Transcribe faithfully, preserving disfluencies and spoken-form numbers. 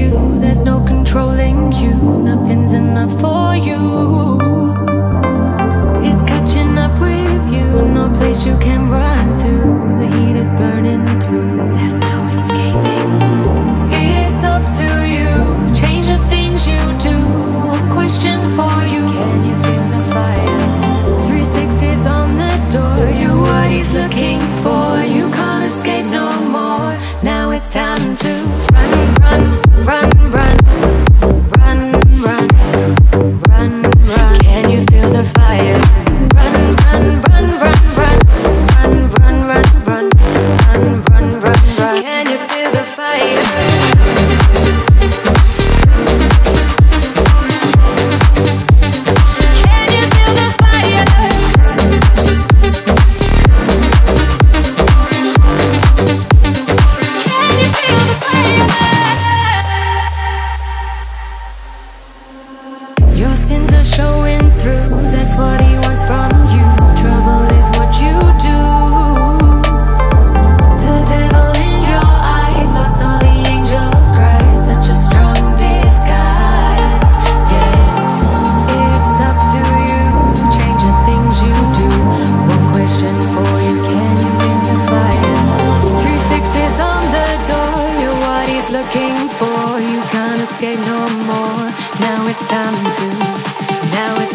you, there's no controlling you. Nothing's enough for you. It's catching up with you, no place you can run to. The heat is burning through, there's no escaping. It's up to you, change the things you do. One question for you, can you feel the fire? Three sixes on the door, you're what he's looking for. You can't escape no more, now it's time to run, run, run, run. Run, run, run, run. Can you feel the fire? Run, run, run, run, run. Run, run, run, run. Run, run, run, run. Can you feel the fire? Your sins are showing through, that's what he wants from you. Trouble is what you do. The devil in your eyes, lost all the angels cry. Such a strong disguise, yeah. It's up to you, change the things you do. One question for you, can you feel the fire? Three sixes on the door, you're what he's looking for. You can't escape no more, now it's time to, now it's